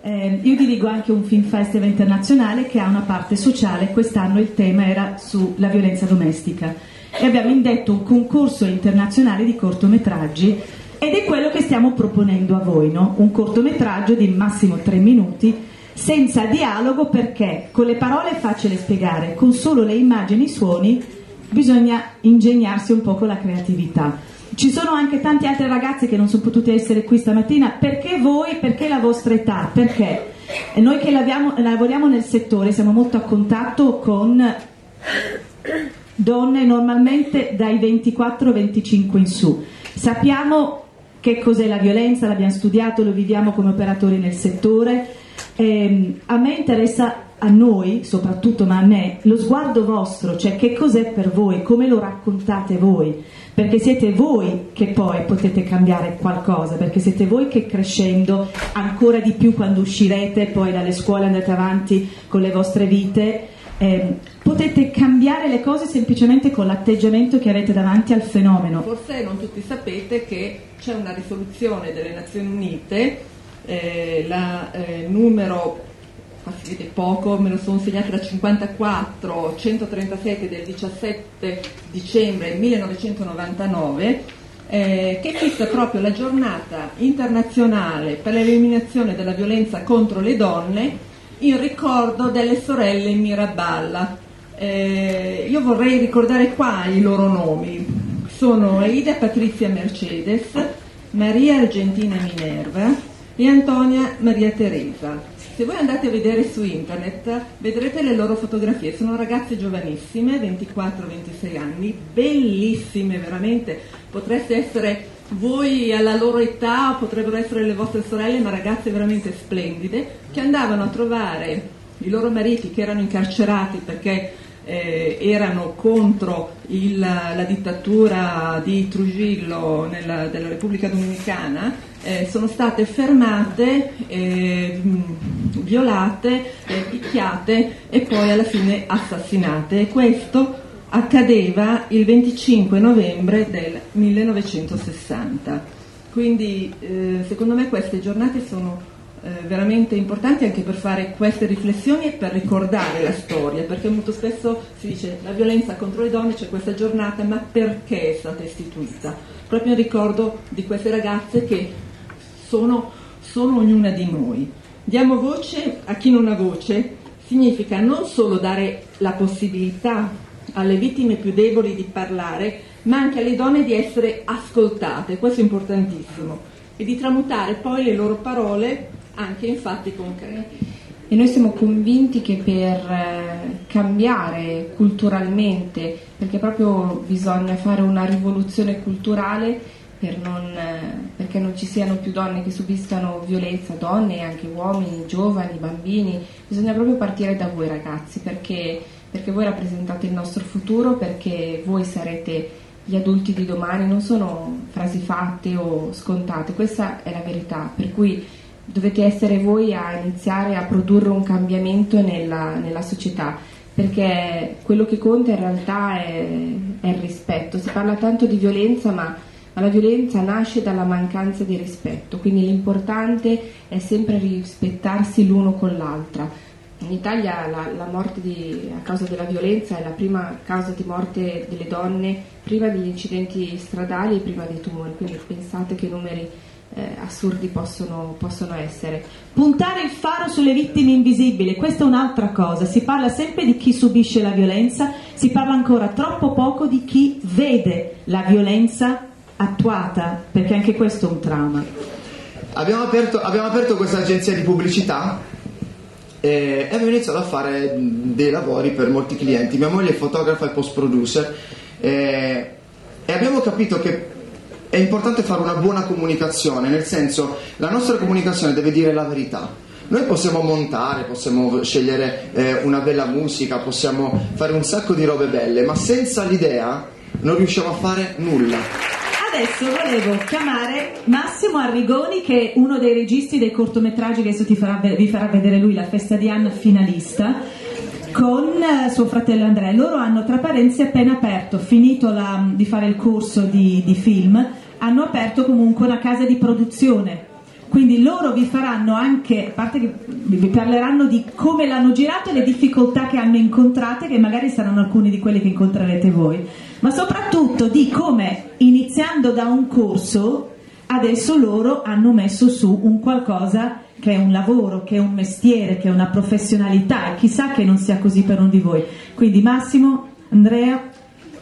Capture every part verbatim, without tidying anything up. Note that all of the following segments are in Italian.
Eh, io dirigo anche un film festival internazionale che ha una parte sociale. Quest'anno il tema era sulla violenza domestica e abbiamo indetto un concorso internazionale di cortometraggi ed è quello che stiamo proponendo a voi, no? Un cortometraggio di massimo tre minuti senza dialogo, perché con le parole è facile spiegare, con solo le immagini e i suoni bisogna ingegnarsi un po' con la creatività. Ci sono anche tanti altri ragazzi che non sono potuti essere qui stamattina. Perché voi? Perché la vostra età? Perché noi che lavoriamo, lavoriamo nel settore siamo molto a contatto con donne normalmente dai ventiquattro venticinque in su. Sappiamo che cos'è la violenza, l'abbiamo studiato, lo viviamo come operatori nel settore. Eh, a me interessa, a noi soprattutto, ma a me, lo sguardo vostro, cioè che cos'è per voi, come lo raccontate voi, perché siete voi che poi potete cambiare qualcosa, perché siete voi che crescendo ancora di più, quando uscirete poi dalle scuole, andate avanti con le vostre vite, eh, potete cambiare le cose semplicemente con l'atteggiamento che avete davanti al fenomeno. Forse non tutti sapete che c'è una risoluzione delle Nazioni Unite, eh, la eh, numero, si vede poco, me lo sono segnata, da cinquantaquattro centotrentasette del diciassette dicembre millenovecentonovantanove, eh, che fissa proprio la giornata internazionale per l'eliminazione della violenza contro le donne in ricordo delle sorelle Miraballa. Eh, io vorrei ricordare qua i loro nomi: sono Aida Patrizia Mercedes, Maria Argentina Minerva e Antonia Maria Teresa. Se voi andate a vedere su internet vedrete le loro fotografie, sono ragazze giovanissime, ventiquattro ventisei anni, bellissime veramente, potreste essere voi alla loro età, potrebbero essere le vostre sorelle, ma ragazze veramente splendide, che andavano a trovare i loro mariti che erano incarcerati perché eh, erano contro il, la dittatura di Trujillo nella, della Repubblica Dominicana. Eh, sono state fermate, eh, violate, eh, picchiate e poi alla fine assassinate, e questo accadeva il venticinque novembre del millenovecentosessanta. Quindi eh, secondo me queste giornate sono eh, veramente importanti anche per fare queste riflessioni e per ricordare la storia, perché molto spesso si dice la violenza contro le donne, c'è questa giornata, ma perché è stata istituita? Proprio in ricordo di queste ragazze che Sono, sono ognuna di noi. Diamo voce a chi non ha voce, significa non solo dare la possibilità alle vittime più deboli di parlare, ma anche alle donne di essere ascoltate, questo è importantissimo, e di tramutare poi le loro parole anche in fatti concreti. E noi siamo convinti che per cambiare culturalmente, perché proprio bisogna fare una rivoluzione culturale, Per non, perché non ci siano più donne che subiscano violenza, donne, anche uomini, giovani, bambini, bisogna proprio partire da voi ragazzi, perché, perché voi rappresentate il nostro futuro, perché voi sarete gli adulti di domani, non sono frasi fatte o scontate, questa è la verità, per cui dovete essere voi a iniziare a produrre un cambiamento nella, nella società, perché quello che conta in realtà è, è il rispetto. Si parla tanto di violenza, ma Ma la violenza nasce dalla mancanza di rispetto, quindi l'importante è sempre rispettarsi l'uno con l'altra. In Italia la, la morte di, a causa della violenza è la prima causa di morte delle donne, prima degli incidenti stradali e prima dei tumori, quindi pensate che numeri eh, assurdi possono, possono essere. Puntare il faro sulle vittime invisibili, questa è un'altra cosa. Si parla sempre di chi subisce la violenza, si parla ancora troppo poco di chi vede la violenza attuata, perché anche questo è un trauma. Abbiamo aperto, abbiamo aperto questa agenzia di pubblicità e abbiamo iniziato a fare dei lavori per molti clienti. Mia moglie è fotografa e post producer e, e abbiamo capito che è importante fare una buona comunicazione, nel senso, la nostra comunicazione deve dire la verità. Noi possiamo montare, possiamo scegliere eh, una bella musica, possiamo fare un sacco di robe belle, ma senza l'idea non riusciamo a fare nulla. Adesso volevo chiamare Massimo Arrigoni, che è uno dei registi dei cortometraggi che adesso ti farà, vi farà vedere lui, La festa di Anna finalista, con suo fratello Andrea. Loro hanno, tra parentesi, appena aperto, finito la, di fare il corso di, di film, hanno aperto comunque una casa di produzione quindi loro vi faranno anche, a parte che vi parleranno di come l'hanno girato e le difficoltà che hanno incontrate, che magari saranno alcune di quelle che incontrerete voi, ma soprattutto di come, iniziando da un corso, adesso loro hanno messo su un qualcosa che è un lavoro, che è un mestiere, che è una professionalità, e chissà che non sia così per uno di voi. Quindi Massimo, Andrea.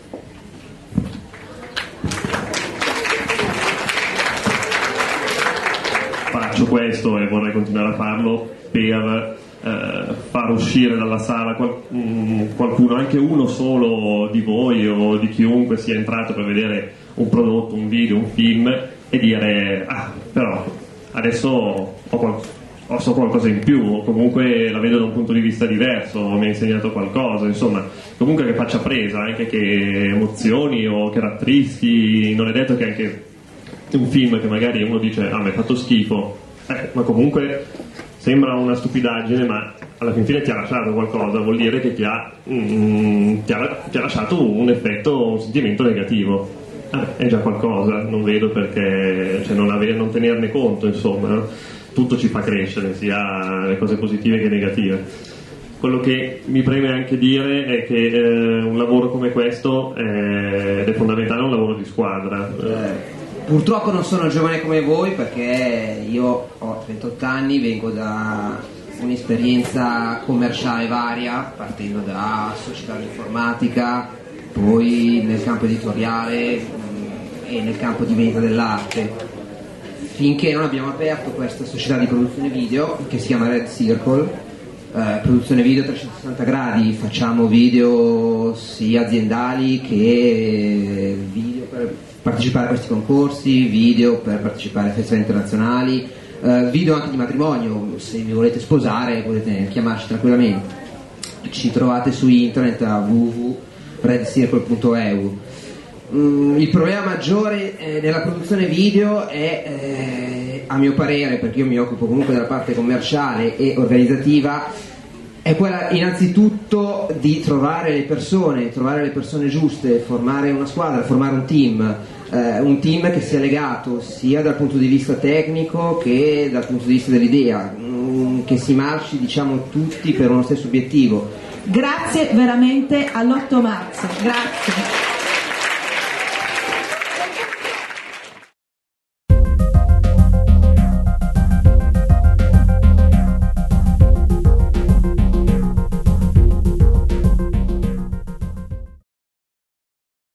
Faccio questo e vorrei continuare a farlo per eh, far uscire dalla sala qual- mh, qualcuno, anche uno solo di voi o di chiunque sia entrato per vedere un prodotto, un video, un film, e dire ah, però adesso ho, qual- ho so qualcosa in più, o comunque la vedo da un punto di vista diverso, o mi ha insegnato qualcosa, insomma, comunque che faccia presa, anche che emozioni o che rattristi. Non è detto che anche un film che magari uno dice ah mi è fatto schifo, eh, ma comunque sembra una stupidaggine, ma alla fin fine ti ha lasciato qualcosa, vuol dire che ti ha, mm, ti ha, ti ha lasciato un effetto, un sentimento negativo. Ah, è già qualcosa, non vedo perché, cioè, non, ave- non tenerne conto, insomma, no? Tutto ci fa crescere, sia le cose positive che negative. Quello che mi preme anche dire è che eh, un lavoro come questo eh, è fondamentale, è un lavoro di squadra. Eh. Purtroppo non sono giovane come voi, perché io ho trentotto anni, vengo da un'esperienza commerciale varia, partendo da società di informatica, poi nel campo editoriale mh, e nel campo di vendita dell'arte, finché non abbiamo aperto questa società di produzione video che si chiama Red Circle. Eh, produzione video a trecentosessanta gradi, facciamo video sia aziendali che video per partecipare a questi concorsi, video per partecipare a festival internazionali, eh, video anche di matrimonio. Se vi volete sposare potete chiamarci tranquillamente, ci trovate su internet a w w w punto red circle punto e u. Mm, il problema maggiore eh, della produzione video è, eh, a mio parere, perché io mi occupo comunque della parte commerciale e organizzativa, è quella innanzitutto di trovare le persone, trovare le persone giuste, formare una squadra, formare un team, eh, un team che sia legato sia dal punto di vista tecnico che dal punto di vista dell'idea, mm, che si marci, diciamo, tutti per uno stesso obiettivo. Grazie veramente all'otto marzo, grazie.